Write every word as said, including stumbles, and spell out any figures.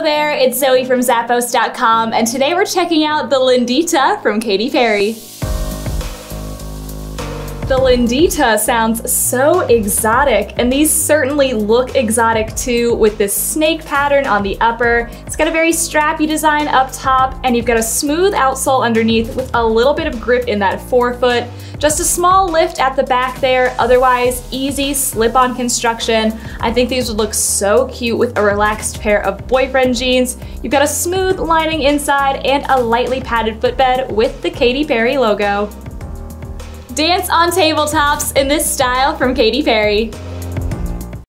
there, it's Zoe from Zappos dot com, and today we're checking out the Lindita from Katy Perry. The Lindita sounds so exotic, and these certainly look exotic too, with this snake pattern on the upper. It's got a very strappy design up top, and you've got a smooth outsole underneath with a little bit of grip in that forefoot. Just a small lift at the back there, otherwise easy slip-on construction. I think these would look so cute with a relaxed pair of boyfriend jeans. You've got a smooth lining inside and a lightly padded footbed with the Katy Perry logo. Dance on tabletops in this style from Katy Perry.